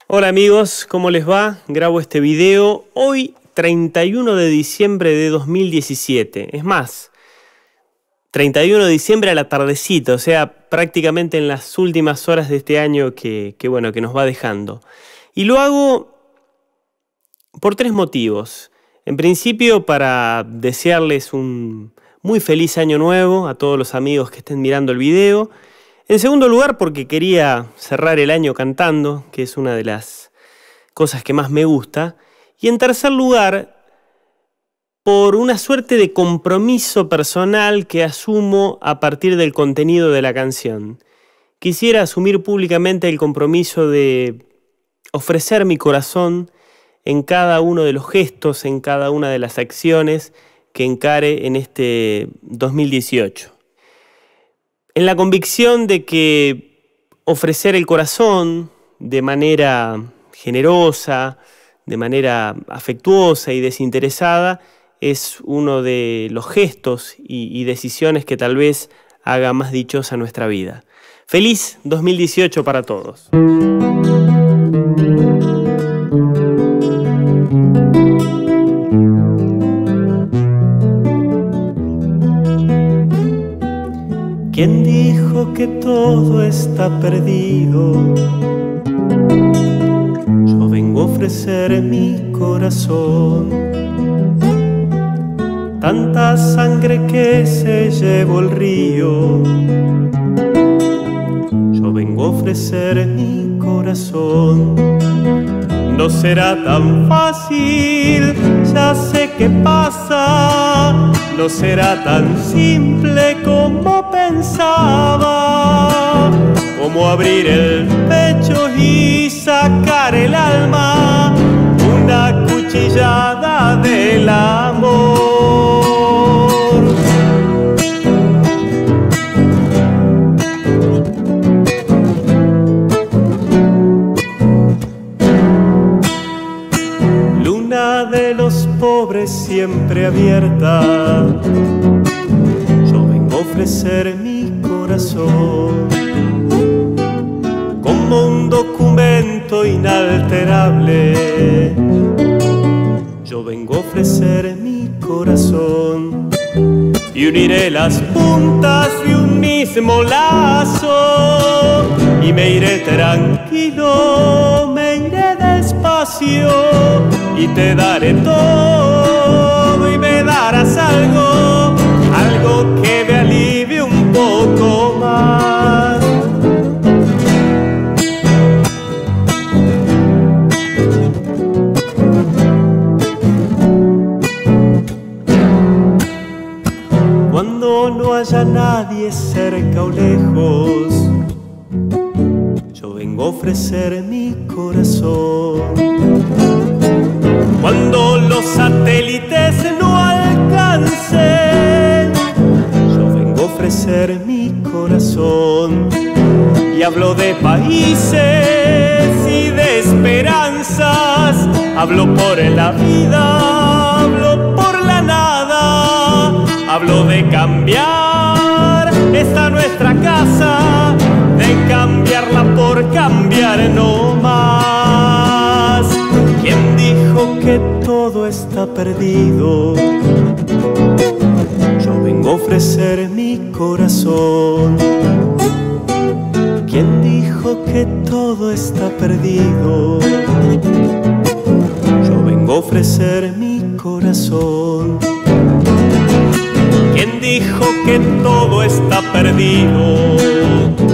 Hola amigos, ¿cómo les va? Grabo este video hoy 31 de diciembre de 2017. Es más, 31 de diciembre a la tardecita, o sea, prácticamente en las últimas horas de este año que nos va dejando. Y lo hago por tres motivos. En principio, para desearles un muy feliz año nuevo a todos los amigos que estén mirando el video. En segundo lugar, porque quería cerrar el año cantando, que es una de las cosas que más me gusta. Y en tercer lugar, por una suerte de compromiso personal que asumo a partir del contenido de la canción. Quisiera asumir públicamente el compromiso de ofrecer mi corazón en cada uno de los gestos, en cada una de las acciones que encare en este 2018. En la convicción de que ofrecer el corazón de manera generosa, de manera afectuosa y desinteresada, es uno de los gestos y decisiones que tal vez haga más dichosa nuestra vida. Feliz 2018 para todos. ¿Quién dijo que todo está perdido? Yo vengo a ofrecer mi corazón. Tanta sangre que se llevó el río. Yo vengo a ofrecer mi corazón. No será tan fácil, ya sé qué pasa. No será tan simple como pensaba, como abrir el pecho y sacar el alma, una cuchillada del amor. Luna de los pobres siempre abierta, yo vengo a ofrecer mi corazón como un documento inalterable. Yo vengo a ofrecer mi corazón y uniré las puntas de un mismo lazo y me iré tranquilo, me iré despacio y te daré todo y me darás algo que me alivie un poco más. Cuando no haya nadie cerca o lejos, yo vengo a ofrecer mi corazón. Cuando los satélites no alcancen, yo vengo a ofrecer mi corazón. Y hablo de países y de esperanzas, hablo por la vida, hablo por la nada, hablo de cambiar esta nuestra casa, de cambiarla por cambiar no más. ¿Quién dijo que todo está perdido? Yo vengo a ofrecer mi corazón. ¿Quién dijo que todo está perdido? Yo vengo a ofrecer mi corazón. ¿Quién dijo que todo está perdido?